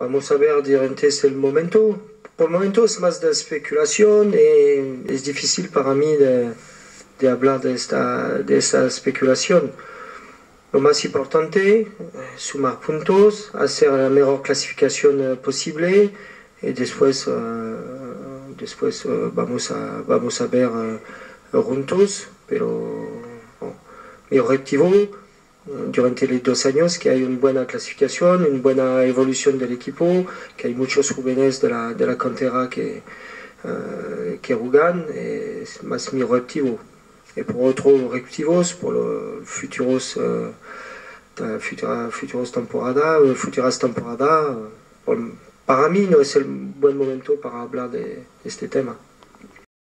vamos a ver durante este momento. Por el momento es más de especulación y es difícil para mí de hablar de esta especulación. Lo más importante es sumar puntos, hacer la mejor clasificación posible y después, vamos a ver juntos, pero mi objetivo durante los 2 años que hay una buena clasificación, una buena evolución del equipo, que hay muchos jóvenes de la cantera que juegan, es más mi objetivo. Y por otros objetivos, por los futuras temporadas, para mí no es el buen momento para hablar de este tema.